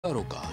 रोका।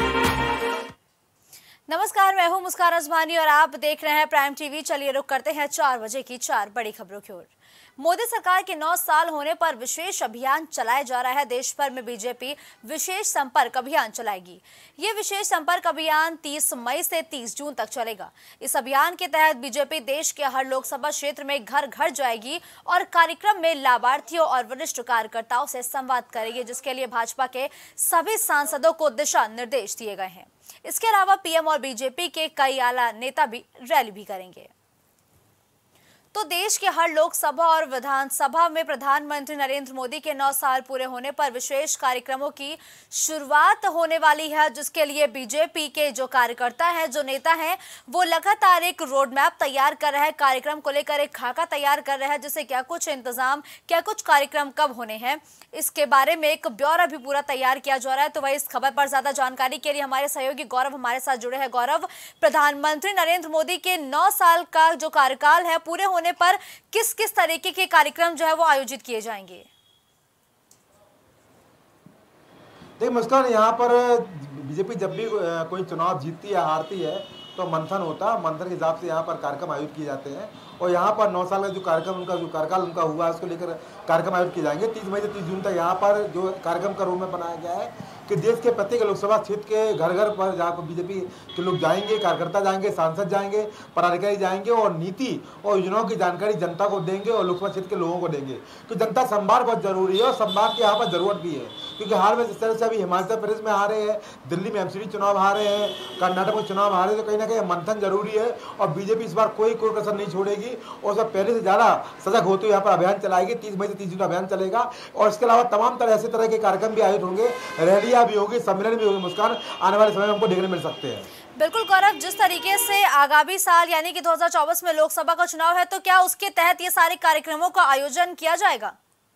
नमस्कार, मैं हूं मुस्कान अजमानी और आप देख रहे हैं प्राइम टीवी। चलिए रुक करते हैं 4 बजे की 4 बड़ी खबरों की ओर। मोदी सरकार के 9 साल होने पर विशेष अभियान चलाया जा रहा है। देश भर में बीजेपी विशेष संपर्क अभियान चलाएगी। ये विशेष संपर्क अभियान 30 मई से 30 जून तक चलेगा। इस अभियान के तहत बीजेपी देश के हर लोकसभा क्षेत्र में घर घर जाएगी और कार्यक्रम में लाभार्थियों और वरिष्ठ कार्यकर्ताओं से संवाद करेगी, जिसके लिए भाजपा के सभी सांसदों को दिशा निर्देश दिए गए हैं। इसके अलावा पीएम और बीजेपी के कई आला नेता भी रैली भी करेंगे। तो देश के हर लोकसभा और विधानसभा में प्रधानमंत्री नरेंद्र मोदी के 9 साल पूरे होने पर विशेष कार्यक्रमों की शुरुआत होने वाली है, जिसके लिए बीजेपी के जो कार्यकर्ता हैं, जो नेता हैं, वो लगातार एक रोड मैप तैयार कर रहे हैं। कार्यक्रम को लेकर एक खाका तैयार कर रहे हैं, जिससे क्या कुछ इंतजाम, क्या कुछ कार्यक्रम कब होने हैं, इसके बारे में एक ब्यौरा भी पूरा तैयार किया जा रहा है। तो वही इस खबर पर ज्यादा जानकारी के लिए हमारे सहयोगी गौरव हमारे साथ जुड़े हैं। गौरव, प्रधानमंत्री नरेंद्र मोदी के 9 साल का जो कार्यकाल है पूरे होने पर किस किस तरीके के कार्यक्रम जो है वो आयोजित किए जाएंगे? देखिए मुस्कान, यहाँ पर बीजेपी जब भी कोई चुनाव जीतती है हारती है तो मंथन होता है। मंथन के हिसाब से यहाँ पर कार्यक्रम आयोजित किए जाते हैं और यहाँ पर 9 साल का जो कार्यकाल उनका हुआ है उसको लेकर कार्यक्रम आयोजित किए जाएंगे। 30 मई से 30 जून तक यहाँ पर जो कार्यक्रम का रूप में बनाया गया है कि देश के प्रत्येक लोकसभा क्षेत्र के घर घर पर जहाँ पर बीजेपी के लोग जाएंगे, कार्यकर्ता जाएंगे, सांसद जाएंगे, पदाधिकारी जाएंगे और नीति और योजनाओं की जानकारी जनता को देंगे और लोकसभा क्षेत्र के लोगों को देंगे। तो जनता संवाद बहुत जरूरी है और संवाद की यहाँ पर जरूरत भी है, क्योंकि हाल में जिस तरह से अभी हिमाचल प्रदेश में आ रहे हैं, दिल्ली में एमसीडी चुनाव आ रहे हैं, कर्नाटक में चुनाव आ रहे हैं, तो कहीं ना कहीं मंथन जरूरी है और बीजेपी इस बार कोई कसर नहीं छोड़ेगी और सब पहले से ज्यादा सजग होते हुए यहाँ पर अभियान चलाएगी। 30 मई से 30 जून अभियान चलेगा और इसके अलावा तमाम तरह ऐसे तरह के कार्यक्रम भी आयोजित होंगे, रैलियां भी होगी, सम्मेलन भी होंगे। मुस्कान, आने वाले समय में हमको देखने मिल सकते हैं। बिल्कुल गौरव, जिस तरीके से आगामी साल यानी कि 2024 में लोकसभा का चुनाव है, तो क्या उसके तहत ये सारे कार्यक्रमों का आयोजन किया जाएगा?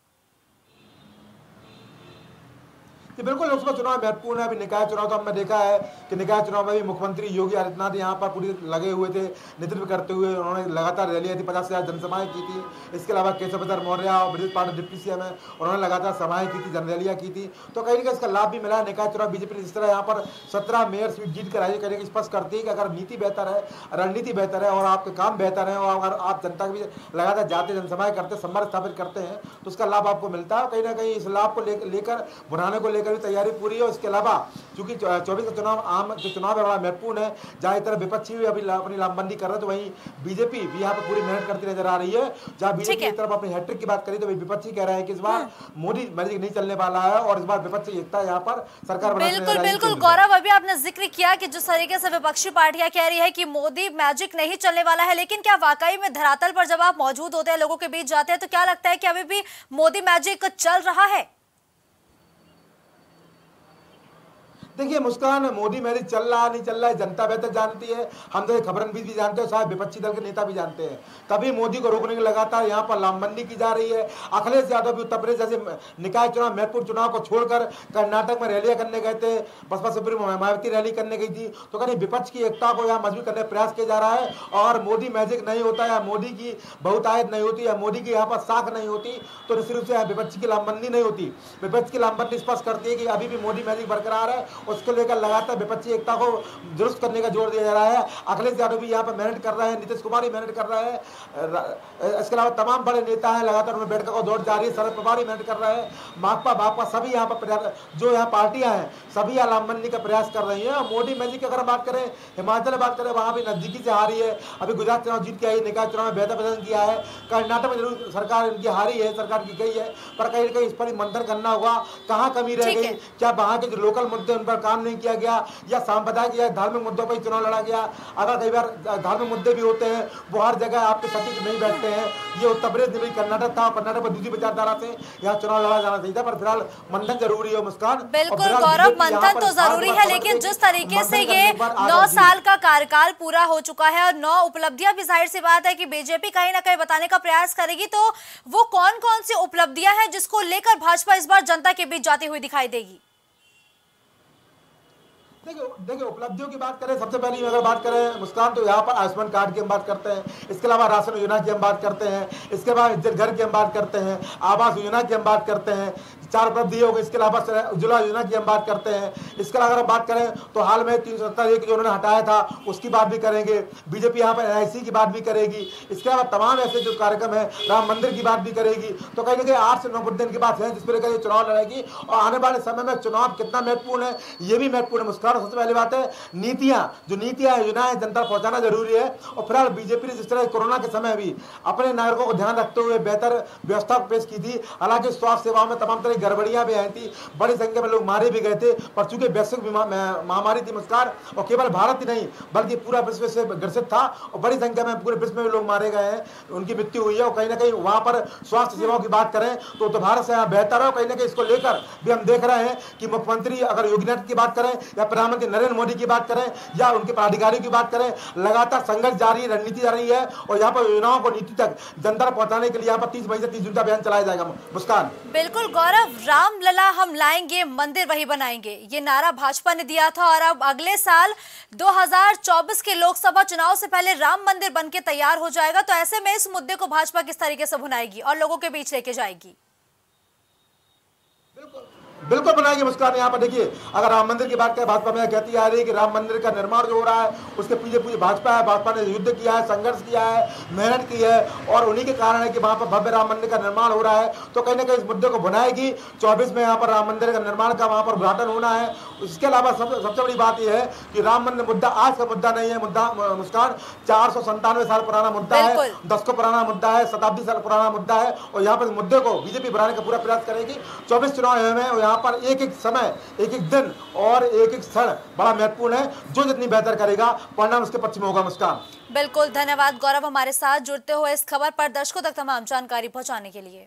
बिल्कुल, लोकसभा चुनाव महत्वपूर्ण है। अभी निकाय चुनाव तो हमने देखा है कि निकाय चुनाव में भी मुख्यमंत्री योगी आदित्यनाथ यहाँ पर पूरी लगे हुए थे, नेतृत्व करते हुए उन्होंने लगातार रैलियां थी, 50,000 जनसभाएं की थी। इसके अलावा केशव प्रसाद मौर्य और ब्रजेश पाठक डिप्टी सीएम है, उन्होंने लगातार सभाएं की थी, जनरैलियां की थी। तो कहीं ना कहीं इसका लाभ भी मिला है। निकाय चुनाव बीजेपी ने जिस तरह यहाँ पर 17 मेयर सीट जीत कर आई, कहीं ना स्पष्ट करती है कि अगर नीति बेहतर है, रणनीति बेहतर है और आपके काम बेहतर है और अगर आप जनता के भी लगातार जाते जनसभाएं करते, संपर्क स्थापित करते हैं तो उसका लाभ आपको मिलता है। कहीं ना कहीं इस लाभ को लेकर बुढ़ाने को लेकर भी तैयारी पूरी है। इसके अलावा चूंकि 24 का चुनाव आम जो चुनाव है बड़ा महत्वपूर्ण है, जहाँ इस तरह विपक्षी भी अभी अपनी लामबंदी कर रहे हैं तो वहीं बीजेपी भी यहाँ पर पूरी मेहनत करती नजर आ रही है। जहाँ बीजेपी की तरफ अपनी हैट्रिक की बात करी तो विपक्षी कह रहे हैं कि इस बार मोदी मैजिक नहीं चलने वाला है और इस बार विपक्षी एकता यहाँ पर सरकार बिल्कुल गौरव, अभी आपने जिक्र किया कि जिस तरीके से विपक्षी पार्टियां कह रही है कि मोदी मैजिक नहीं चलने वाला है, लेकिन क्या वाकई में धरातल पर जब आप मौजूद होते हैं, लोगों के बीच जाते हैं, तो क्या लगता है कि अभी भी मोदी मैजिक चल रहा है? देखिए मुस्कान, मोदी मैजिक चल रहा नहीं चल रहा है जनता बेहतर जानती है। हम तो खबरनबीस भी जानते हैं, शायद विपक्षी दल के नेता भी जानते हैं। कभी मोदी को रोकने के लगातार यहाँ पर लामबंदी की जा रही है। अखिलेश यादव भी उत्तर प्रदेश जैसे निकाय चुनाव, महत्वपूर्ण चुनाव को छोड़कर कर्नाटक में रैलियां करने गए थे, बसपा सुप्रीमो मायावती रैली करने गई थी। तो कहीं विपक्ष की एकता को यहाँ मजबूत करने का प्रयास किया जा रहा है और मोदी मैजिक नहीं होता या मोदी की बहुतायत नहीं होती या मोदी की यहाँ पर साख नहीं होती तो निश्चित रूप से विपक्ष की लामबंदी नहीं होती। विपक्ष की लामबंदी स्पष्ट करती है कि अभी भी मोदी मैजिक बरकरार है। उसको लेकर लगातार विपक्षी एकता को दुरुस्त करने का जोर दिया जा रहा है। अखिलेश यादव भी यहाँ पर मेहनत कर रहे हैं, नीतीश कुमार भी मेहनत कर रहे हैं। इसके अलावा तमाम बड़े नेता हैं, लगातार उन्हें बैठक को दौड़ जारी है। शरद पवार भी मेहनत कर रहे हैं, माकपा भाकपा सभी यहाँ पर जो यहाँ पार्टियां हैं सभी यहाँ लामबंदी का प्रयास कर रही है। मोदी मैजिक की अगर बात करें, हिमाचल बात करें, वहां भी नजदीकी से हारी है। अभी गुजरात चुनाव जीत के आई, निकाय चुनाव में बेहतर प्रदर्शन किया है। कर्नाटक में जरूर सरकार इनकी हारी है, सरकार की गई है, पर कहीं ना कहीं इस पर मंथन करना होगा, कहाँ कमी रह गई, क्या वहां के जो लोकल मुद्दे उन पर काम नहीं किया गया या सांप्रदायिक या धार्मिक मुद्दों पर चुनाव लड़ा गया। अगर कई बार धार्मिक मुद्दे भी होते हैं वो हर जगह आपके सटीक नहीं बैठते हैं। ये उत्तर प्रदेश में कर्नाटक था, कर्नाटक में दूसरी विचारधारा से यहाँ चुनाव लड़ा जाना चाहिए था, पर फिलहाल मंथन जरूरी है। मुस्कान, बिल्कुल गौरव, मंथन तो जरूरी है, लेकिन जिस तरीके से ये 9 साल का कार्यकाल पूरा हो चुका है और 9 उपलब्धियां भी जाहिर सी बात है कि बीजेपी कहीं ना कहीं बताने का प्रयास करेगी, तो वो कौन कौन सी उपलब्धियां हैं जिसको लेकर भाजपा इस बार जनता के बीच जाती हुई दिखाई देगी? देखिए उपलब्धियों की बात करें, सबसे पहले अगर बात करें मुस्कान, तो यहाँ पर आयुष्मान कार्ड की हम बात करते हैं, इसके अलावा राशन योजना की हम बात करते हैं, इसके बाद इज्जत घर की हम बात करते हैं, आवास योजना की हम बात करते हैं, 4 उपलब्धि हो गई, इसके अलावा उज्ज्वला योजना की हम बात करते हैं। इसके अलावा अगर बात करें तो हाल में 370 जो उन्होंने हटाया था उसकी बात भी करेंगे। बीजेपी यहाँ पर NIC की बात भी करेगी। इसके अलावा तमाम ऐसे जो कार्यक्रम है, राम मंदिर की बात भी करेगी। तो कहीं ना कहीं 8 से 9 मुद्दे इनकी बात है जिस पर ये चुनाव लड़ेगी, और आने वाले समय में चुनाव कितना महत्वपूर्ण है ये भी महत्वपूर्ण है। मुस्कान, सबसे पहली बात है नीतियां, जो नीतियां योजनाएं जनता पहुंचाना जरूरी है। और फिलहाल बीजेपी ने जिस तरह कोरोना के समय भी अपने नागरिकों को ध्यान रखते हुए बेहतर व्यवस्था पेश की थी, हालांकि स्वास्थ्य सेवाओं में तमाम तरह की गड़बड़ियां भी आई थी, बड़ी संख्या में लोग मारे भी गए थे, पर चूंकि वैश्विक महामारी थी मुस्कान, और केवल भारत ही नहीं बल्कि पूरा विश्व से ग्रसित था, और बड़ी संख्या में पूरे विश्व में लोग मारे गए हैं, उनकी मृत्यु हुई है। और कहीं ना कहीं वहां पर स्वास्थ्य सेवाओं की बात करें तो भारत से बेहतर है। कहीं ना कहीं इसको लेकर भी हम देख रहे हैं कि मुख्यमंत्री अगर योगीनाथ की बात करें या प्रधानमंत्री नरेंद्र मोदी की बात करें या उनके पदाधिकारियों की बात करें, लगातार संघर्ष जारी, रणनीति जारी है। और यहाँ पर योजनाओं को नीति तक जनता तक पहुंचाने के लिए यहाँ पर 30 मई से 30 जून का अभियान चलाया जाएगा। मुस्कान, बिल्कुल गौरव, रामलला हम लाएंगे, मंदिर वही बनाएंगे, ये नारा भाजपा ने दिया था, और अब अगले साल 2024 के लोकसभा चुनाव से पहले राम मंदिर बनके तैयार हो जाएगा। तो ऐसे में इस मुद्दे को भाजपा किस तरीके से भुनाएगी और लोगों के बीच लेके जाएगी? बिल्कुल बनाएगी मुस्कान। यहाँ पर देखिए, अगर राम मंदिर की बात करें, भाजपा में कहती आ रही है कि राम मंदिर का निर्माण जो हो रहा है उसके पीछे पूरी भाजपा है। भाजपा ने युद्ध किया है, संघर्ष किया है, मेहनत की है, और उन्हीं के कारण है कि वहाँ पर भव्य राम मंदिर का निर्माण हो रहा है। तो कहीं ना कहीं इस मुद्दे को बनाएगी। 24 में यहाँ पर राम मंदिर का निर्माण का वहाँ पर उद्घाटन होना है। इसके अलावा सबसे बड़ी बात यह है कि राम मंदिर मुद्दा आज का मुद्दा नहीं है। मुद्दा मुस्कान 497 साल पुराना मुद्दा है, 10 को पुराना मुद्दा है, शताब्दी साल पुराना मुद्दा है। और यहाँ पर मुद्दे को बीजेपी बढ़ाने का पूरा प्रयास करेगी। 24 चुनाव में यहाँ पर एक एक समय, एक एक दिन और एक एक क्षण बड़ा महत्वपूर्ण है। जो जितनी बेहतर करेगा परिणाम उसके पक्ष में होगा। मुस्कान, बिल्कुल, धन्यवाद गौरव हमारे साथ जुड़ते हुए इस खबर पर दर्शकों तक तमाम जानकारी पहुंचाने के लिए।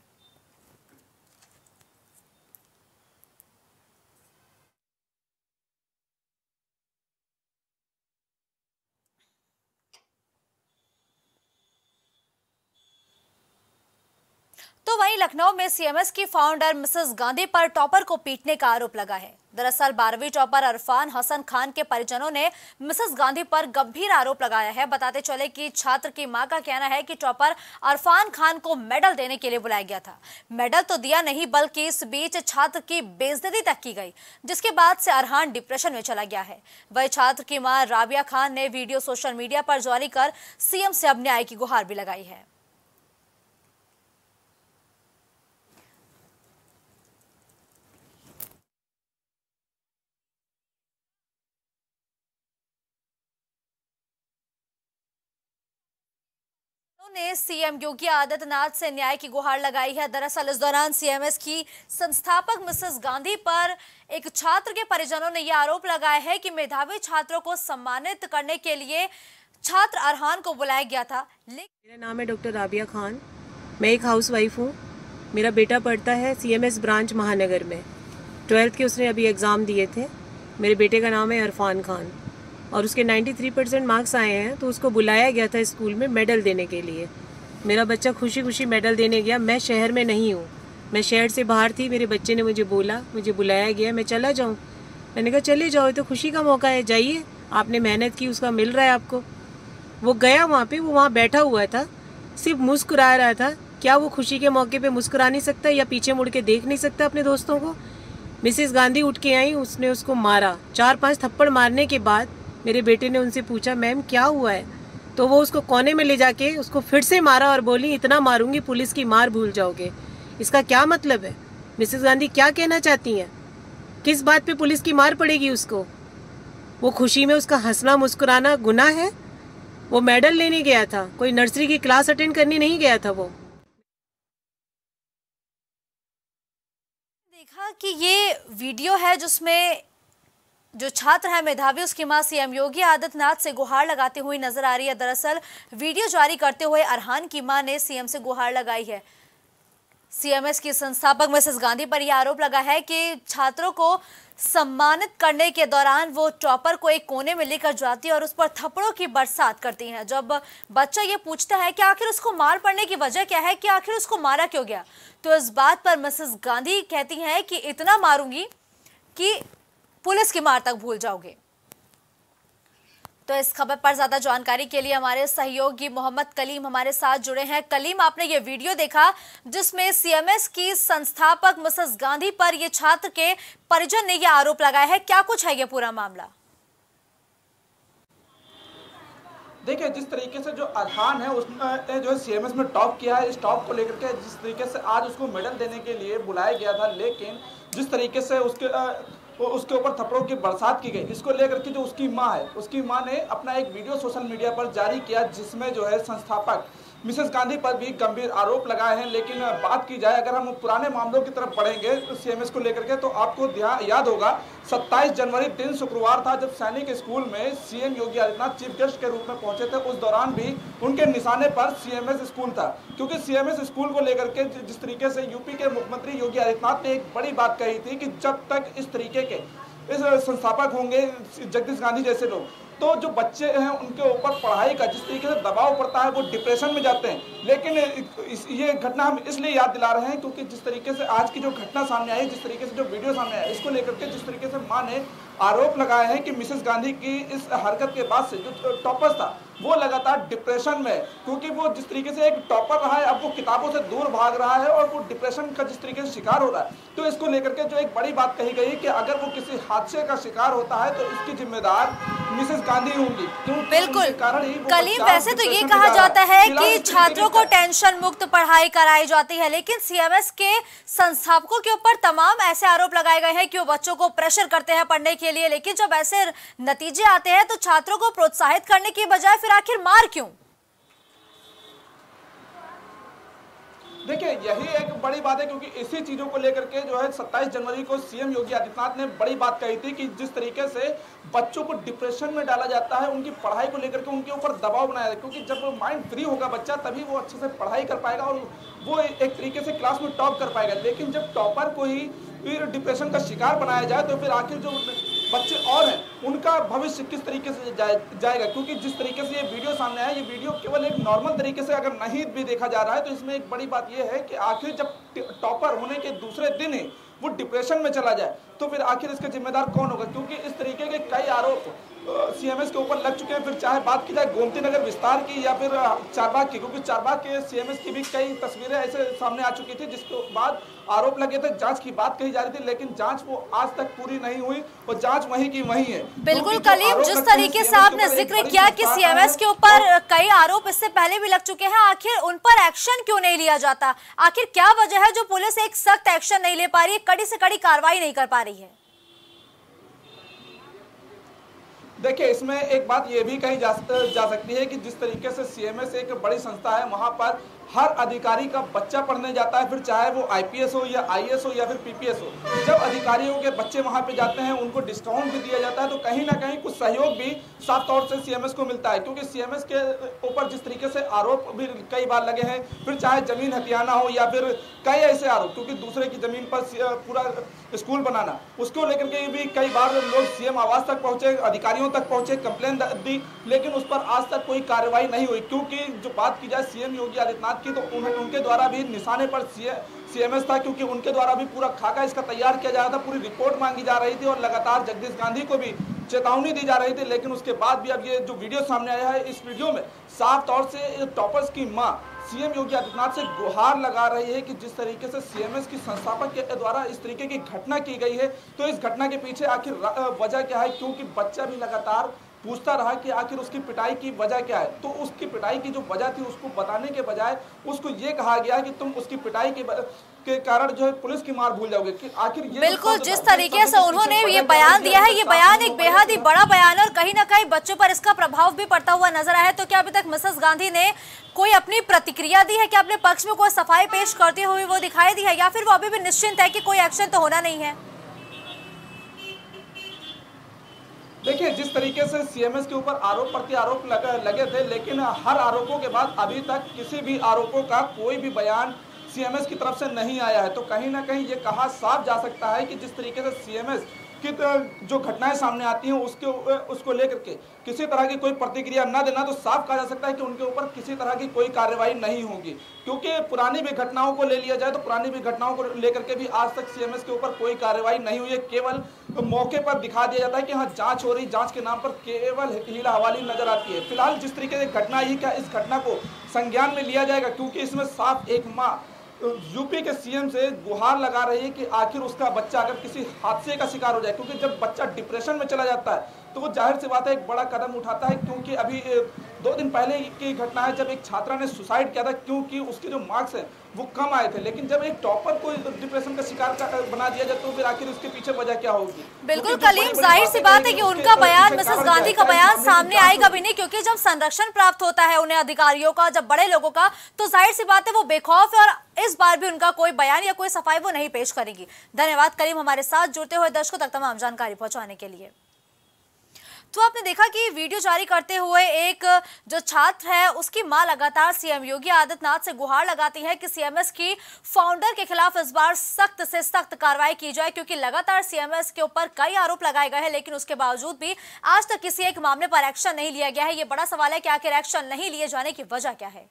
तो वहीं लखनऊ में CMS की फाउंडर मिसेस गांधी पर टॉपर को पीटने का आरोप लगा है। दरअसल 12वीं टॉपर अरफान हसन खान के परिजनों ने मिसेस गांधी पर गंभीर आरोप लगाया है। बताते चले कि छात्र की मां का कहना है कि टॉपर अरफान खान को मेडल देने के लिए बुलाया गया था। मेडल तो दिया नहीं, बल्कि इस बीच छात्र की बेइज्जती तक की गई, जिसके बाद से अरहान डिप्रेशन में चला गया है। वही छात्र की मां राबिया खान ने वीडियो सोशल मीडिया पर जारी कर CM से अब न्याय की गुहार भी लगाई है। ने CM योगी आदित्यनाथ से न्याय की गुहार लगाई है। दरअसल इस दौरान CMS की संस्थापक मिसेस गांधी पर एक छात्र के परिजनों ने यह आरोप लगाया है कि मेधावी छात्रों को सम्मानित करने के लिए छात्र अरहान को बुलाया गया था। मेरा नाम है डॉक्टर राबिया खान, मैं एक हाउसवाइफ हूँ। मेरा बेटा पढ़ता है CMS ब्रांच महानगर में, 12th के उसने अभी एग्ज़ाम दिए थे। मेरे बेटे का नाम है अरफान खान और उसके 93% मार्क्स आए हैं, तो उसको बुलाया गया था स्कूल में मेडल देने के लिए। मेरा बच्चा खुशी खुशी मेडल देने गया। मैं शहर में नहीं हूँ, मैं शहर से बाहर थी। मेरे बच्चे ने मुझे बोला, मुझे बुलाया गया, मैं चला जाऊँ। मैंने कहा चले जाओ, तो खुशी का मौका है, जाइए, आपने मेहनत की, उसका मिल रहा है आपको। वो गया वहाँ पे, वो वहाँ बैठा हुआ था, सिर्फ मुस्कुरा रहा था। क्या वो खुशी के मौके पे मुस्कुरा नहीं सकता या पीछे मुड़ के देख नहीं सकता अपने दोस्तों को? मिसेस गांधी उठ के आई, उसने उसको मारा। 4-5 थप्पड़ मारने के बाद मेरे बेटे ने उनसे पूछा, मैम क्या हुआ है? तो वो उसको कोने में ले जाके उसको फिर से मारा और बोली, इतना मारूंगी पुलिस की मार भूल जाओगे। इसका क्या मतलब है? मिसेस गांधी क्या कहना चाहती हैं? किस बात पे पुलिस की मार पड़ेगी उसको? वो खुशी में उसका हंसना मुस्कुराना गुनाह है? वो मेडल लेने गया था, कोई नर्सरी की क्लास अटेंड करने नहीं गया था। वो देखा कि ये वीडियो है जिसमें जो छात्र है मेधावी, उसकी मां CM योगी आदित्यनाथ से गुहार लगाती हुई नजर आ रही है। दरअसल वीडियो जारी करते हुए अरहान की मां ने CM से गुहार लगाई है। CMS की संस्थापक मिसेस गांधी पर यह आरोप लगा है कि छात्रों को सम्मानित करने के दौरान वो टॉपर को एक कोने में लेकर जाती है और उस पर थप्पड़ों की बरसात करती हैं। जब बच्चा ये पूछता है कि आखिर उसको मार पड़ने की वजह क्या है, कि आखिर उसको मारा क्यों गया, तो इस बात पर मिसेस गांधी कहती हैं कि इतना मारूंगी कि पुलिस की मार तक भूल जाओगे। तो इस खबर पर ज्यादा जानकारी के लिए हमारे सहयोगी मोहम्मद कलीम हमारे साथ जुड़े हैं। कलीम, आपने ये वीडियो देखा जिसमें सीएमएस की संस्थापक मिसेस गांधी पर ये छात्र के परिजन ने ये आरोप लगाया है, क्या कुछ है ये पूरा मामला? देखिए, जिस तरीके से जो अरहान है उसने जो है सीएमएस में टॉप किया है, इस टॉप को लेकर के जिस तरीके से आज उसको मेडल देने के लिए बुलाया गया था, लेकिन जिस तरीके से उसके ऊपर थप्पड़ों की बरसात की गई, इसको लेकर के जो उसकी मां है, उसकी मां ने अपना एक वीडियो सोशल मीडिया पर जारी किया जिसमें जो है संस्थापक मिसेस गांधी पर भी गंभीर आरोप लगाए हैं। लेकिन बात की जाए, अगर हम पुराने मामलों की तरफ बढ़ेंगे सीएमएस को लेकर के, तो आपको याद होगा 27 जनवरी दिन शुक्रवार था जब सैनिक स्कूल में CM Yogi Adityanath chief guest के रूप में पहुंचे थे। उस दौरान भी उनके निशाने पर सीएमएस स्कूल था, क्योंकि सीएमएस स्कूल को लेकर के जिस तरीके से यूपी के मुख्यमंत्री योगी आदित्यनाथ ने एक बड़ी बात कही थी कि जब तक इस तरीके के इस संस्थापक होंगे जगदीश गांधी जैसे लोग, तो जो बच्चे हैं उनके ऊपर पढ़ाई का जिस तरीके से दबाव पड़ता है वो डिप्रेशन में जाते हैं। लेकिन ये घटना हम इसलिए याद दिला रहे हैं क्योंकि जिस तरीके से आज की जो घटना सामने आई, जिस तरीके से जो वीडियो सामने आया, इसको लेकर के जिस तरीके से मां ने आरोप लगाए हैं कि मिसेस गांधी की इस हरकत के बाद से जो टॉपर था वो लगातार डिप्रेशन में, क्योंकि वो जिस तरीके से एक टॉपर रहा है अब वो किताबों से दूर भाग रहा है और वो डिप्रेशन का जिस तरीके से शिकार हो रहा है। तो इसको लेकर के जो एक बड़ी बात कही गई कि अगर वो किसी हादसे का शिकार होता है तो इसकी जिम्मेदार मिसेस गांधी होंगी। बिल्कुल कलीम, वैसे तो ये कहा जाता है कि छात्रों को टेंशन मुक्त पढ़ाई कराई जाती है, लेकिन सीएमएस के संस्थापकों के ऊपर तमाम ऐसे आरोप लगाए गए हैं कि वो बच्चों को प्रेशर करते हैं पढ़ने के लिए, लेकिन जब ऐसे नतीजे आते हैं तो छात्रों को प्रोत्साहित करने की बजाय फिर आखिर मार क्यों? देखिए, यही एक बड़ी बात है, क्योंकि इसी चीजों को लेकर के जो है 27 जनवरी को सीएम योगी आदित्यनाथ ने बड़ी बात कही थी कि जिस तरीके से बच्चों को डिप्रेशन में डाला जाता है, उनकी पढ़ाई को लेकर के उनके ऊपर दबाव बनाया जाता है, क्योंकि जब माइंड फ्री होगा बच्चा तभी वो अच्छे से पढ़ाई कर पाएगा और वो एक तरीके से क्लास में टॉप कर पाएगा। लेकिन जब टॉपर को ही फिर डिप्रेशन का शिकार बनाया जाए तो फिर आखिर जो बच्चे और हैं उनका भविष्य किस तरीके से जाएगा? क्योंकि जिस तरीके से ये वीडियो सामने आया, ये वीडियो केवल एक नॉर्मल तरीके से अगर नहीं भी देखा जा रहा है तो इसमें एक बड़ी बात ये है कि आखिर जब टॉपर होने के दूसरे दिन ही वो डिप्रेशन में चला जाए तो फिर आखिर इसका जिम्मेदार कौन होगा? क्योंकि इस तरीके के कई आरोप सीएमएस के ऊपर लग चुके हैं। फिर चाहे बात की जाए गोमती नगर विस्तार की या फिर चारबाग की, क्योंकि चारबाग के सीएमएस की भी कई तस्वीरें ऐसे सामने आ चुकी थी जिसके बाद आरोप लगे थे, जांच की बात कही जा रही थी, लेकिन जांच वो आज तक पूरी नहीं हुई और जांच वहीं की वहीं है। बिल्कुल कलीम, जिस तरीके से आपने जिक्र किया कि सीएमएस के ऊपर कई आरोप इससे पहले भी लग चुके हैं, आखिर उन पर एक्शन क्यों नहीं लिया जाता? आखिर क्या वजह है जो पुलिस एक सख्त एक्शन नहीं ले पा रही है, कड़ी से कड़ी कार्रवाई नहीं कर पा रही है? देखिए, इसमें एक बात ये भी कही जा सकती है कि जिस तरीके से सीएमएस एक बड़ी संस्था है, वहां पर हर अधिकारी का बच्चा पढ़ने जाता है, फिर चाहे वो आईपीएस हो या आईएएस हो या फिर पीपीएस हो। जब अधिकारियों के बच्चे वहां पे जाते हैं उनको डिस्काउंट भी दिया जाता है, तो कहीं ना कहीं कुछ सहयोग भी साफ तौर से सीएमएस को मिलता है, क्योंकि सीएमएस के ऊपर जिस तरीके से आरोप भी कई बार लगे हैं, फिर चाहे जमीन हथियाना हो या फिर कई ऐसे आरोप, क्योंकि दूसरे की जमीन पर पूरा स्कूल बनाना, उसको लेकर के भी कई बार लोग सीएम आवास तक पहुंचे, अधिकारियों तक पहुंचे, कंप्लेन दी, लेकिन उस पर आज तक कोई कार्रवाई नहीं हुई। क्योंकि जो बात की जाए सीएम योगी आदित्यनाथ की, तो उनके द्वारा भी निशाने पर सीएमएस था, क्योंकि उनके द्वारा भी पूरा खाका इसका तैयार किया जा रहा था, पूरी रिपोर्ट मांगी जा रही थी और लगातार जगदीश गांधी को भी चेतावनी दी जा रही थी। लेकिन उसके बाद भी अब ये जो वीडियो सामने आया है, इस वीडियो में साफ तौर से टॉपर्स की मां सीएम योगी आदित्यनाथ से गुहार लगा रही है कि जिस तरीके से सीएमएस की संस्थापक के द्वारा इस तरीके की घटना की गई है, तो इस घटना के पीछे आखिर वजह क्या है? क्योंकि बच्चा भी लगातार पूछता रहा कि आखिर उसकी पिटाई की वजह क्या है। तो उसकी पिटाई की जो वजह थी उसको बताने के बजाय उसको ये कहा गया कि तुम उसकी पिटाई के कारण जो है पुलिस की मार भूल जाओगे कि आखिर ये। बिल्कुल, जिस तरीके से उन्होंने ये बयान दिया है, ये बयान एक बेहद ही बड़ा बयान है और कहीं ना कहीं बच्चों पर इसका प्रभाव भी पड़ता हुआ नजर आया है। तो क्या अभी तक मिसेस गांधी ने कोई अपनी प्रतिक्रिया दी है, क्या अपने पक्ष में कोई सफाई पेश करते हुए वो दिखाई दी है, या फिर वो अभी भी निश्चिंत है कि कोई एक्शन तो होना नहीं है? देखिए, जिस तरीके से सीएमएस के ऊपर आरोप प्रत्यारोप लगे थे, लेकिन हर आरोपों के बाद अभी तक किसी भी आरोपों का कोई भी बयान सीएमएस की तरफ से नहीं आया है। तो कहीं ना कहीं ये कहा साफ जा सकता है कि जिस तरीके से सीएमएस की जो घटनाएं सामने आती हैं उसको लेकर के किसी तरह की कोई प्रतिक्रिया न देना, तो साफ कहा जा सकता है कि उनके ऊपर किसी तरह की कोई कार्रवाई नहीं होगी। क्योंकि पुरानी भी घटनाओं को ले लिया जाए तो पुरानी भी घटनाओं को लेकर के भी आज तक सीएमएस के ऊपर कोई कार्रवाई नहीं हुई है। केवल मौके पर दिखा दिया जाता है कि हाँ जांच हो रही, जांच के नाम पर केवल हीला हवाली नजर आती है। फिलहाल जिस तरीके से घटना आई, क्या इस घटना को संज्ञान में लिया जाएगा? क्योंकि इसमें साफ एक माँ यूपी के सीएम से गुहार लगा रही है कि आखिर उसका बच्चा अगर किसी हादसे का शिकार हो जाए, क्योंकि जब बच्चा डिप्रेशन में चला जाता है तो वो जाहिर सी बात है एक बड़ा कदम उठाता है। क्योंकि अभी 2 दिन पहले की घटना है जब एक छात्रा ने सुसाइड किया था, क्योंकि उसके जो मार्क्स हैं वो कम आए थे। लेकिन जब एक टॉपर को डिप्रेशन का शिकार बना दिया जाए तो फिर आखिर उसके पीछे वजह क्या होगी? बिल्कुल कलीम, जाहिर सी बात है कि उनका बयान, मिसेस गांधी का बयान सामने आएगा भी नहीं, क्योंकि जब संरक्षण प्राप्त होता है उन्हें अधिकारियों का, जब बड़े लोगों का, तो जाहिर सी बात है वो बेखौफ है और इस बार भी उनका कोई बयान या कोई सफाई वो नहीं पेश करेगी। धन्यवाद करीम, हमारे साथ जुड़ते हुए दर्शकों तक तमाम जानकारी पहुंचाने के लिए। तो आपने देखा कि वीडियो जारी करते हुए एक जो छात्र है उसकी मां लगातार सीएम योगी आदित्यनाथ से गुहार लगाती है कि सीएमएस की फाउंडर के खिलाफ इस बार सख्त से सख्त कार्रवाई की जाए, क्योंकि लगातार सीएमएस के ऊपर कई आरोप लगाए गए हैं, लेकिन उसके बावजूद भी आज तक किसी एक मामले पर एक्शन नहीं लिया गया है। ये बड़ा सवाल है कि आखिर एक्शन नहीं लिए जाने की वजह क्या है।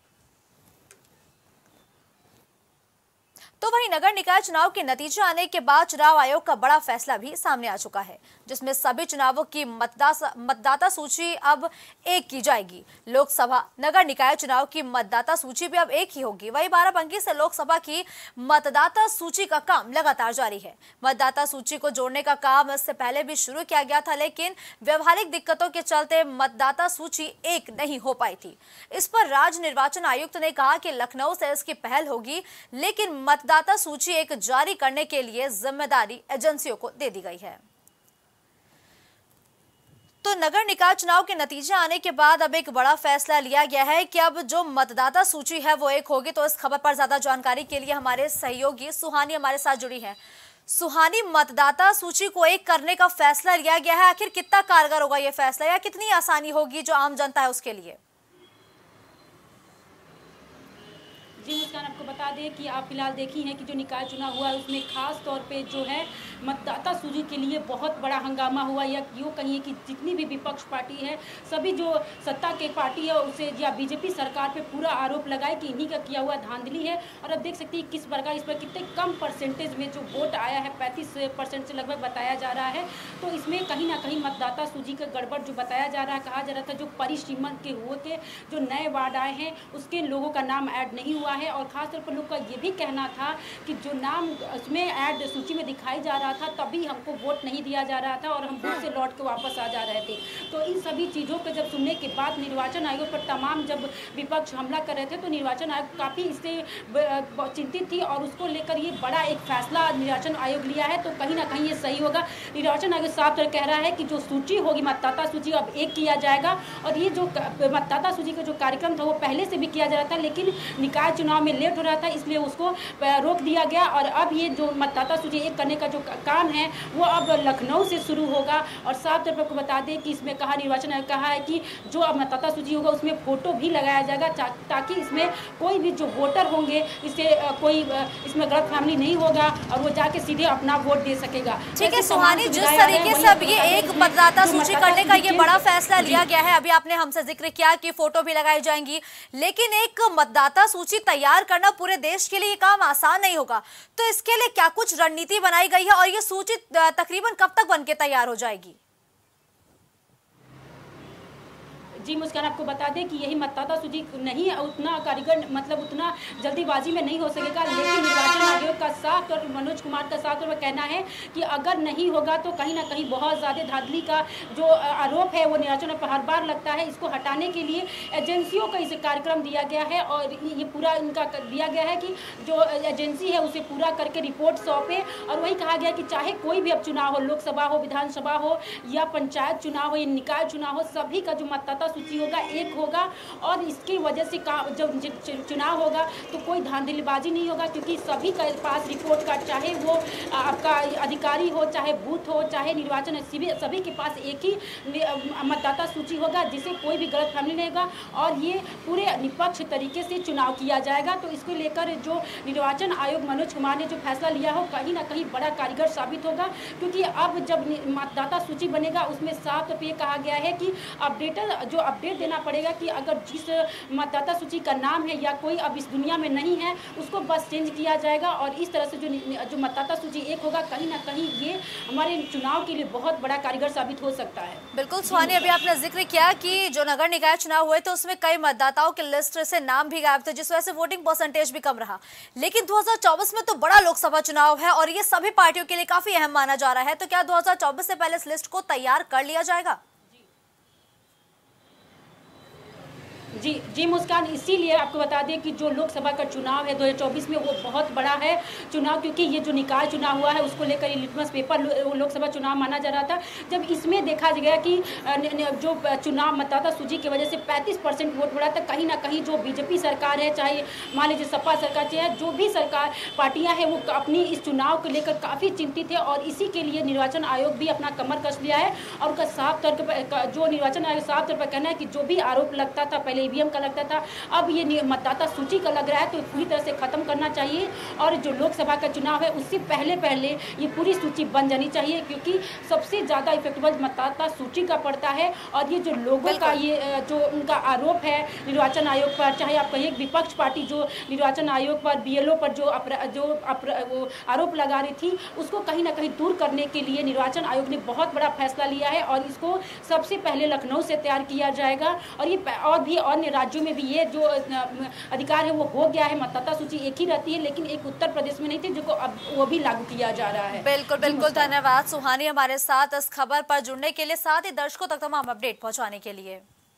तो वहीं नगर निकाय चुनाव के नतीजे आने के बाद चुनाव आयोग का बड़ा फैसला भी सामने आ चुका है, जिसमें सभी चुनावों की मतदाता सूची अब एक की जाएगी। लोकसभा नगर निकाय चुनाव की मतदाता सूची भी अब एक ही होगी। वहीं 12 से लोकसभा की मतदाता सूची का काम लगातार जारी है। मतदाता सूची को जोड़ने का काम इससे पहले भी शुरू किया गया था, लेकिन व्यवहारिक दिक्कतों के चलते मतदाता सूची एक नहीं हो पाई थी। इस पर राज्य निर्वाचन आयुक्त ने कहा कि लखनऊ से इसकी पहल होगी, लेकिन मतदाता सूची एक जारी करने के लिए जिम्मेदारी एजेंसियों को दे दी गई है। तो नगर निकाय चुनाव के नतीजे आने के बाद अब एक बड़ा फैसला लिया गया है कि अब जो मतदाता सूची है वो एक होगी। तो इस खबर पर ज्यादा जानकारी के लिए हमारे सहयोगी सुहानी हमारे साथ जुड़ी हैं। सुहानी, मतदाता सूची को एक करने का फैसला लिया गया है, आखिर कितना कारगर होगा ये फैसला या कितनी आसानी होगी जो आम जनता है उसके लिए? जी मुस्कान, आपको बता दें कि आप फिलहाल देखी हैं कि जो निकाय चुनाव हुआ है उसमें खास तौर पे जो है मतदाता सूची के लिए बहुत बड़ा हंगामा हुआ, या यूँ कहिए कि जितनी भी विपक्ष पार्टी है, सभी जो सत्ता के पार्टी है उसे या बीजेपी सरकार पे पूरा आरोप लगाए कि इन्हीं का किया हुआ धांधली है। और अब देख सकते हैं किस प्रकार इस पर कितने कम परसेंटेज में जो वोट आया है, 35% से लगभग बताया जा रहा है। तो इसमें कहीं ना कहीं मतदाता सूची का गड़बड़ जो बताया जा रहा है, कहा जा रहा था जो परिसीमन के हुए थे, जो नए वार्ड आए हैं उसके लोगों का नाम ऐड नहीं हुआ है। और खासतौर पर लोग का ये भी कहना था कि जो नाम उसमें ऐड सूची में दिखाई जा रहा था तभी हमको वोट नहीं दिया जा रहा था और हम वोट से लौट के वापस आ जा रहे थे। तो इन सभी चीज़ों को जब सुनने के बाद निर्वाचन आयोग पर तमाम जब विपक्ष हमला कर रहे थे तो निर्वाचन आयोग काफ़ी इससे चिंतित थी और उसको लेकर ये बड़ा एक फैसला निर्वाचन आयोग लिया है। तो कहीं ना कहीं ये सही होगा। निर्वाचन आयोग साफ तौर कह रहा है कि जो सूची होगी मतदाता सूची अब एक किया जाएगा। और ये जो मतदाता सूची का जो कार्यक्रम था वो पहले से भी किया जा रहा था, लेकिन निकाय चुनाव में लेट हो रहा था इसलिए उसको रोक दिया गया। और अब ये जो मतदाता सूची एक करने का जो काम है वो अब लखनऊ से शुरू होगा। और साफ तौर पर आपको बता दें कि इसमें कहा निर्वाचन आयोग कहा है कि जो अब मतदाता सूची होगा उसमें फोटो भी लगाया जाएगा ताकि इसमें कोई भी जो वोटर होंगे इससे कोई इसमें गलतफहमी नहीं होगा और वो जाके सीधे अपना वोट दे सकेगा। ठीक है सुहानी, जिस तरीके से अब ये एक मतदाता सूची करने का ये बड़ा फैसला लिया गया है, अभी आपने हमसे जिक्र किया कि फोटो भी लगाई जाएंगी, लेकिन एक मतदाता सूची तैयार करना पूरे देश के लिए ये काम आसान नहीं होगा। तो इसके लिए क्या कुछ रणनीति बनाई गई है और ये सूची तकरीबन कब तक बनके तैयार हो जाएगी? जी मुस्कान, आपको बता दें कि यही मतदाता सूची नहीं उतना कारीगर मतलब उतना जल्दीबाजी में नहीं हो सकेगा, लेकिन निर्वाचन आयोग का साफ और मनोज कुमार का साफ तौर पर कहना है कि अगर नहीं होगा तो कहीं ना कहीं बहुत ज़्यादा धांधली का जो आरोप है वो निर्वाचन पर हर बार लगता है। इसको हटाने के लिए एजेंसियों का इसे कार्यक्रम दिया गया है और ये पूरा इनका दिया गया है कि जो एजेंसी है उसे पूरा करके रिपोर्ट सौंपे। और वही कहा गया कि चाहे कोई भी अब चुनाव हो, लोकसभा हो, विधानसभा हो या पंचायत चुनाव हो या निकाय चुनाव हो, सभी का जो मतदाता सूची होगा एक होगा और इसकी वजह से जब चुनाव होगा तो कोई धांधलीबाजी नहीं होगा, क्योंकि सभी के पास रिपोर्ट कार्ड, चाहे वो आपका अधिकारी हो, चाहे बूथ हो, चाहे निर्वाचन, सभी के पास एक ही मतदाता सूची होगा, जिसे कोई भी गलतफहमी नहीं होगा और ये पूरे निष्पक्ष तरीके से चुनाव किया जाएगा। तो इसको लेकर जो निर्वाचन आयोग मनोज कुमार ने जो फैसला लिया हो कहीं ना कहीं बड़ा कारगर साबित होगा, क्योंकि अब जब मतदाता सूची बनेगा उसमें साफ तौर पर यह कहा गया है कि अपडेट देना पड़ेगा कि अगर जिस मतदाता सूची का नाम है या कोई अब इस दुनिया में नहीं है उसको बस चेंज किया जाएगा और इस तरह से जो मतदाता सूची एक होगा कहीं ना कहीं ये हमारे चुनाव के लिए बहुत बड़ा कारगर साबित हो सकता है। बिल्कुल सुहानी, अभी आपने जिक्र किया कि जो नगर निकाय चुनाव हुए तो उसमें कई मतदाताओं की लिस्ट से नाम भी गायब थे, जिस वजह से वोटिंग परसेंटेज भी कम रहा। लेकिन 2024 में तो बड़ा लोकसभा चुनाव है और ये सभी पार्टियों के लिए काफी अहम माना जा रहा है, तो क्या 2024 से पहले इस लिस्ट को तैयार कर लिया जाएगा? जी मुस्कान, इसीलिए आपको बता दें कि जो लोकसभा का चुनाव है 2024 में वो बहुत बड़ा है चुनाव, क्योंकि ये जो निकाय चुनाव हुआ है उसको लेकर ये लिटमस पेपर लोकसभा चुनाव माना जा रहा था। जब इसमें देखा गया कि जो चुनाव मतदाता सूची की वजह से 35% वोट बढ़ा था, कहीं ना कहीं जो बीजेपी सरकार है, चाहे मान लीजिए सपा सरकार, चाहे जो भी सरकार पार्टियाँ हैं, वो अपनी इस चुनाव को लेकर काफ़ी चिंतित है और इसी के लिए निर्वाचन आयोग भी अपना कमर कस लिया है और उनका साफ तौर पर जो निर्वाचन आयोग साफ तौर पर कहना है कि जो भी आरोप लगता था पहले ईवीएम का लगता था, अब ये मतदाता सूची का लग रहा है, तो पूरी तरह से खत्म करना चाहिए और जो लोकसभा का चुनाव है उससे पहले ये पूरी सूची बन जानी चाहिए, क्योंकि सबसे ज्यादा इफेक्टिव मतदाता सूची का पड़ता है। और ये जो लोगों का ये जो उनका आरोप है निर्वाचन आयोग पर, चाहे आप कहिए विपक्ष पार्टी जो निर्वाचन आयोग पर बीएलओ पर वो आरोप लगा रही थी, उसको कहीं ना कहीं दूर करने के लिए निर्वाचन आयोग ने बहुत बड़ा फैसला लिया है और इसको सबसे पहले लखनऊ से तैयार किया जाएगा और ये और भी अन्य राज्यों में भी ये जो अधिकार है वो हो गया है। मतदाता सूची एक ही रहती है, लेकिन एक उत्तर प्रदेश में नहीं थी, जो अब वो भी लागू किया जा रहा है। बिल्कुल धन्यवाद सुहानी हमारे साथ इस खबर पर जुड़ने के लिए, साथ ही दर्शकों तक तमाम अपडेट पहुंचाने के लिए।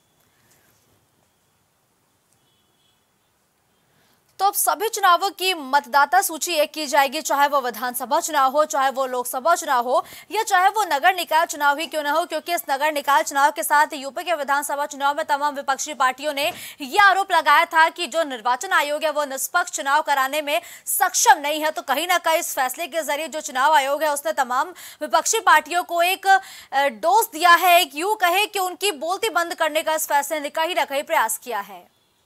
तो अब सभी चुनावों की मतदाता सूची एक की जाएगी, चाहे वो विधानसभा चुनाव हो, चाहे वो लोकसभा चुनाव हो या चाहे वो नगर निकाय चुनाव ही क्यों न हो, क्योंकि इस नगर निकाय चुनाव के साथ यूपी के विधानसभा चुनाव में तमाम विपक्षी पार्टियों ने यह आरोप लगाया था कि जो निर्वाचन आयोग है वो निष्पक्ष चुनाव कराने में सक्षम नहीं है। तो कहीं ना कहीं इस फैसले के जरिए जो चुनाव आयोग है उसने तमाम विपक्षी पार्टियों को एक डोज दिया है, एक यूं कहे कि उनकी बोलती बंद करने का इस फैसले ने कहीं ना कहीं प्रयास किया है।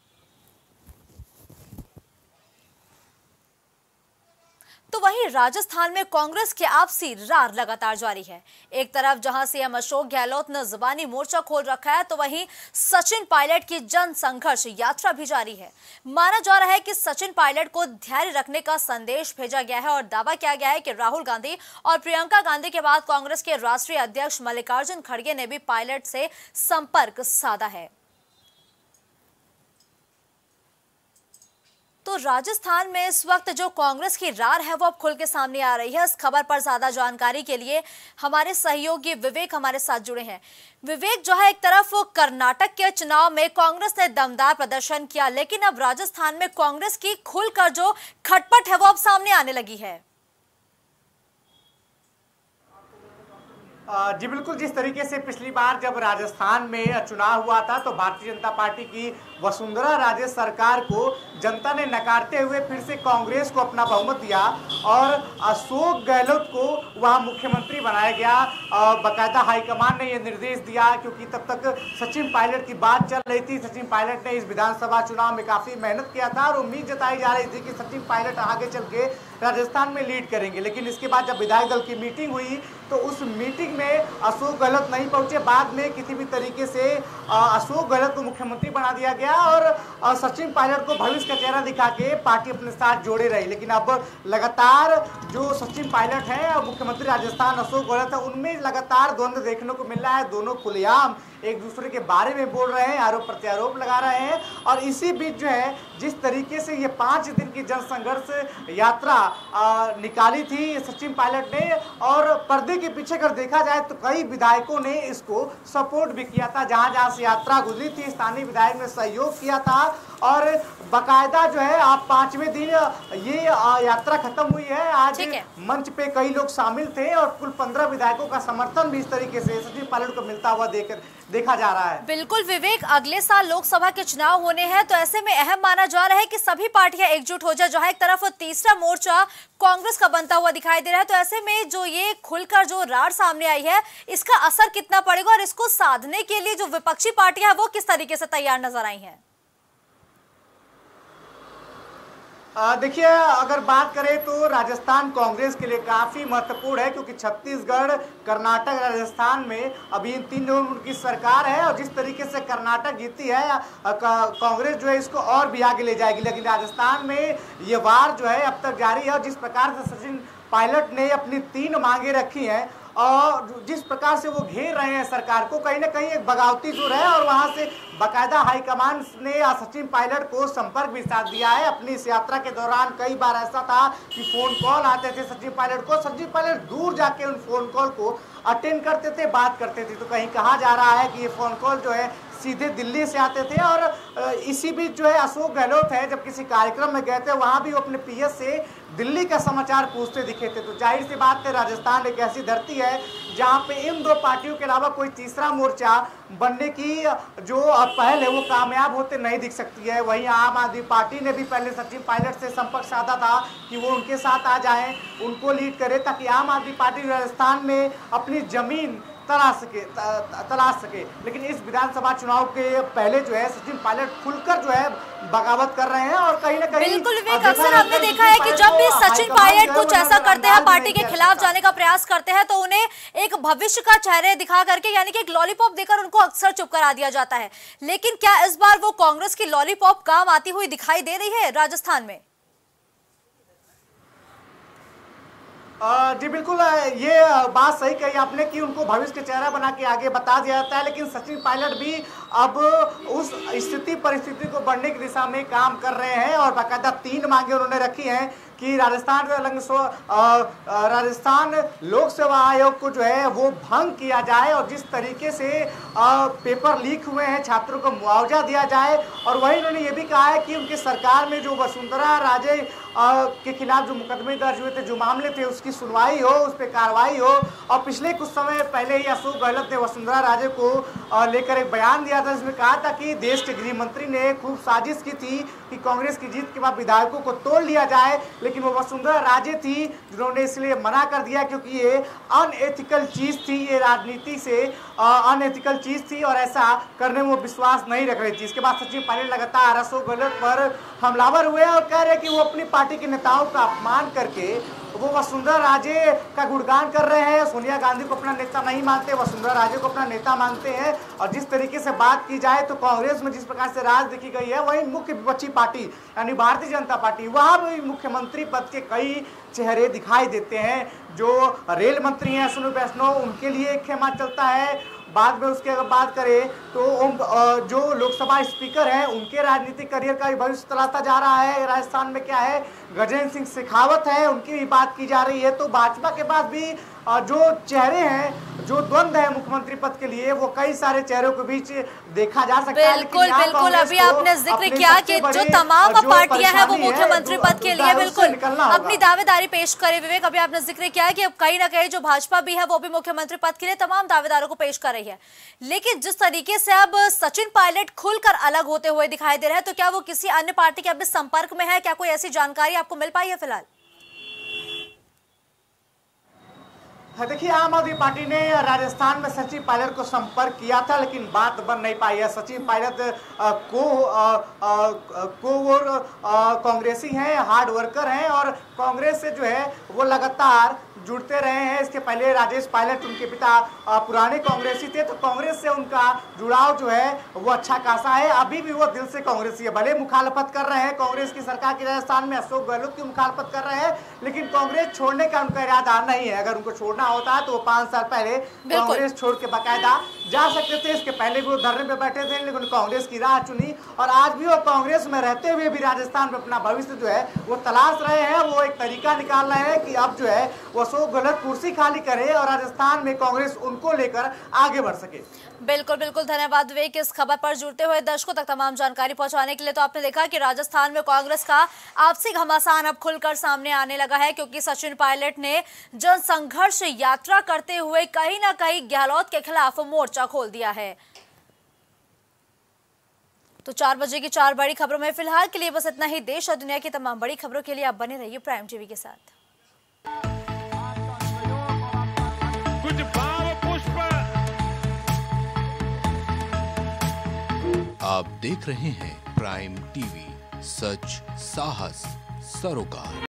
तो वहीं राजस्थान में कांग्रेस की आपसी रार लगातार जारी है। एक तरफ जहां सीएम अशोक गहलोत ने जुबानी मोर्चा खोल रखा है, तो वहीं सचिन पायलट की जन संघर्ष यात्रा भी जारी है। माना जा रहा है कि सचिन पायलट को धैर्य रखने का संदेश भेजा गया है और दावा किया गया है कि राहुल गांधी और प्रियंका गांधी के बाद कांग्रेस के राष्ट्रीय अध्यक्ष मल्लिकार्जुन खड़गे ने भी पायलट से संपर्क साधा है। तो राजस्थान में इस वक्त जो कांग्रेस की रार है वो अब खुल के सामने आ रही है। इस खबर पर ज्यादा जानकारी के लिए हमारे सहयोगी विवेक हमारे साथ जुड़े हैं। विवेक, जो है एक तरफ कर्नाटक के चुनाव में कांग्रेस ने दमदार प्रदर्शन किया, लेकिन अब राजस्थान में कांग्रेस की खुलकर जो खटपट है वो अब सामने आने लगी है। जी बिल्कुल, जिस तरीके से पिछली बार जब राजस्थान में चुनाव हुआ था तो भारतीय जनता पार्टी की वसुंधरा राजे सरकार को जनता ने नकारते हुए फिर से कांग्रेस को अपना बहुमत दिया और अशोक गहलोत को वहां मुख्यमंत्री बनाया गया। बाकायदा हाईकमान ने यह निर्देश दिया, क्योंकि तब तक सचिन पायलट की बात चल रही थी। सचिन पायलट ने इस विधानसभा चुनाव में काफ़ी मेहनत किया था और उम्मीद जताई जा रही थी कि सचिन पायलट आगे चल के राजस्थान में लीड करेंगे। लेकिन इसके बाद जब विधायक दल की मीटिंग हुई तो उस मीटिंग में अशोक गहलोत नहीं पहुंचे। बाद में किसी भी तरीके से अशोक गहलोत को मुख्यमंत्री बना दिया गया और सचिन पायलट को भविष्य का चेहरा दिखा के पार्टी अपने साथ जोड़े रही। लेकिन अब लगातार जो सचिन पायलट है और मुख्यमंत्री राजस्थान अशोक गहलोत है, उनमें लगातार द्वंद्व देखने को मिल रहा है। दोनों खुलेआम एक दूसरे के बारे में बोल रहे हैं, आरोप प्रत्यारोप लगा रहे हैं। और इसी बीच जो है जिस तरीके से ये 5 दिन की जनसंघर्ष यात्रा निकाली थी सचिन पायलट ने, और पर्दे के पीछे अगर देखा जाए तो कई विधायकों ने इसको सपोर्ट भी किया था। जहां जहां से यात्रा गुजरी थी स्थानीय विधायक ने सहयोग किया था और बाकायदा जो है आप 5वें दिन ये यात्रा खत्म हुई है। आज मंच पे कई लोग शामिल थे और कुल 15 विधायकों का समर्थन भी इस तरीके से सचिन पायलट को मिलता हुआ देखा जा रहा है। बिल्कुल विवेक, अगले साल लोकसभा के चुनाव होने हैं, तो ऐसे में अहम माना जा रहा है कि सभी पार्टियां एकजुट हो जाए। जहां एक तरफ तीसरा मोर्चा कांग्रेस का बनता हुआ दिखाई दे रहा है, तो ऐसे में जो ये खुलकर जो रार सामने आई है, इसका असर कितना पड़ेगा और इसको साधने के लिए जो विपक्षी पार्टियां हैं वो किस तरीके से तैयार नजर आई हैं? देखिए, अगर बात करें तो राजस्थान कांग्रेस के लिए काफी महत्वपूर्ण है, क्योंकि छत्तीसगढ़, कर्नाटक, राजस्थान में अभी इन तीन लोगों की सरकार है और जिस तरीके से कर्नाटक जीती है कांग्रेस जो है इसको और भी आगे ले जाएगी। लेकिन राजस्थान में ये वार जो है अब तक जारी है और जिस प्रकार से सचिन पायलट ने अपनी 3 मांगे रखी हैं और जिस प्रकार से वो घेर रहे हैं सरकार को, कहीं ना कहीं एक बगावती सुर है और वहां से बाकायदा हाईकमान ने सचिन पायलट को संपर्क भी साथ दिया है। अपनी इस यात्रा के दौरान कई बार ऐसा था कि फोन कॉल आते थे सचिन पायलट को, सचिन पायलट दूर जाके उन फोन कॉल को अटेंड करते थे, बात करते थे। तो कहीं कहा जा रहा है कि ये फोन कॉल जो है सीधे दिल्ली से आते थे। और इसी बीच जो है अशोक गहलोत है, जब किसी कार्यक्रम में गए थे वहां भी वो अपने पीएस से दिल्ली का समाचार पूछते दिखे थे। तो जाहिर सी बात है, राजस्थान एक ऐसी धरती है जहां पे इन 2 पार्टियों के अलावा कोई तीसरा मोर्चा बनने की जो पहल है वो कामयाब होते नहीं दिख सकती है। वहीं आम आदमी पार्टी ने भी पहले सचिन पायलट से संपर्क साधा था कि वो उनके साथ आ जाएं, उनको लीड करे, ताकि आम आदमी पार्टी राजस्थान में अपनी जमीन तलाश सके। लेकिन इस विधानसभा चुनाव के पहले जो है सचिन पायलट खुलकर जो है बगावत कर रहे हैं और कहीं ना कहीं बिल्कुल विवेक, अक्सर हमने देखा है कि जब भी सचिन पायलट कुछ ऐसा करते हैं, पार्टी के खिलाफ जाने का प्रयास करते हैं, तो उन्हें एक भविष्य का चेहरे दिखा करके, यानी कि एक लॉलीपॉप देकर उनको अक्सर चुप करा दिया जाता है। लेकिन क्या इस बार वो कांग्रेस की लॉलीपॉप काम आती हुई दिखाई दे रही है राजस्थान में? जी बिल्कुल, ये बात सही कही आपने कि उनको भविष्य के चेहरा बना के आगे बता दिया जाता है। लेकिन सचिन पायलट भी अब उस परिस्थिति को बढ़ने की दिशा में काम कर रहे हैं और बाकायदा 3 मांगे उन्होंने रखी हैं कि राजस्थान लोक सेवा आयोग को जो है वो भंग किया जाए और जिस तरीके से पेपर लीक हुए हैं छात्रों को मुआवजा दिया जाए। और वहीं उन्होंने ये भी कहा है कि उनकी सरकार में जो वसुंधरा राजे के खिलाफ जो मुकदमे दर्ज हुए थे, जो मामले थे, उसकी सुनवाई हो, उस पर कार्रवाई हो। और पिछले कुछ समय पहले ही अशोक गहलोत ने वसुंधरा राजे को लेकर एक बयान दिया था, जिसमें कहा था कि देश के गृह मंत्री ने खूब साजिश की थी कि कांग्रेस की जीत के बाद विधायकों को तोड़ लिया जाए। लेकिन वो वसुंधरा राजे थी जिन्होंने इसलिए मना कर दिया क्योंकि ये अनएथिकल चीज थी, ये राजनीति से अनएथिकल चीज थी और ऐसा करने में वो विश्वास नहीं रख रही थी। इसके बाद सचिन पायलट लगातार अशोक गहलोत पर हमलावर हुए और कह रहे हैं कि वो अपनी पार्टी के नेताओं का अपमान करके वो वसुंधरा राजे का गुणगान कर रहे हैं। सोनिया गांधी को अपना नेता नहीं मानते, वसुंधरा राजे को अपना नेता मानते हैं। और जिस तरीके से बात की जाए तो कांग्रेस में जिस प्रकार से राज देखी गई है, वही मुख्य विपक्षी पार्टी यानी भारतीय जनता पार्टी, वहां भी मुख्यमंत्री पद के कई चेहरे दिखाई देते हैं। जो रेल मंत्री हैं अश्विनी वैष्णव, उनके लिए एक खेमा चलता है। बाद में उसके अगर बात करें तो जो लोकसभा स्पीकर हैं उनके राजनीतिक करियर का भी भविष्य तलाशा जा रहा है। राजस्थान में क्या है, गजेंद्र सिंह शेखावत है, उनकी भी बात की जा रही है। तो भाजपा के पास भी जो चेहरे हैं, जो द्वंद्व है मुख्यमंत्री पद के लिए, वो कई सारे चेहरों के बीच देखा जा सकता है। बिल्कुल बिल्कुल, अभी आपने जिक्र किया कि जो तमाम पार्टियां हैं वो मुख्यमंत्री पद के लिए बिल्कुल अपनी दावेदारी पेश करे। विवेक, अभी आपने जिक्र किया कि अब कहीं ना कहीं जो भाजपा भी है वो भी मुख्यमंत्री पद के लिए तमाम दावेदारों को पेश कर रही है। लेकिन जिस तरीके से अब सचिन पायलट खुलकर अलग होते हुए दिखाई दे रहे हैं, तो क्या वो किसी अन्य पार्टी के अभी संपर्क में है? क्या कोई ऐसी जानकारी आपको मिल पाई है फिलहाल? देखिए, आम आदमी पार्टी ने राजस्थान में सचिन पायलट को संपर्क किया था, लेकिन बात बन नहीं पाई है। सचिन पायलट कांग्रेसी हैं, हार्ड वर्कर हैं और कांग्रेस से जो है वो लगातार जुड़ते रहे हैं। इसके पहले राजेश पायलट, उनके पिता पुराने कांग्रेसी थे, तो कांग्रेस से उनका जुड़ाव जो है वो अच्छा खासा है। अभी भी वो दिल से कांग्रेसी है, भले मुखालफत कर रहे हैं कांग्रेस की सरकार की राजस्थान में, अशोक गहलोत की मुखालफत कर रहे हैं, लेकिन कांग्रेस छोड़ने का उनका इरादा नहीं है। अगर उनको छोड़ना होता है तो वो 5 साल पहले कांग्रेस छोड़ के बाकायदा जा सकते थे। इसके पहले भी वो धरने पे बैठे थे, लेकिन कांग्रेस की राह चुनी और आज भी वो कांग्रेस में रहते हुए भी राजस्थान में अपना भविष्य जो है वो तलाश रहे हैं। वो एक तरीका निकाल रहे हैं कि अब जो है वो अशोक गहलोत कुर्सी खाली करे और राजस्थान में कांग्रेस उनको लेकर आगे बढ़ सके। बिल्कुल बिल्कुल, धन्यवाद विवेक इस खबर पर जुड़ते हुए दर्शकों तक तमाम जानकारी पहुंचाने के लिए। तो आपने देखा कि राजस्थान में कांग्रेस का आपसी घमासान अब खुलकर सामने आने लगा है, क्योंकि सचिन पायलट ने जनसंघर्ष यात्रा करते हुए कहीं ना कहीं गहलोत के खिलाफ मोर्चा खोल दिया है। तो 4 बजे की 4 बड़ी खबरों में फिलहाल के लिए बस इतना ही। देश और दुनिया की तमाम बड़ी खबरों के लिए आप बने रहिए प्राइम टीवी के साथ। कुछ भाव पुष्प आप देख रहे हैं प्राइम टीवी, सच साहस सरोकार।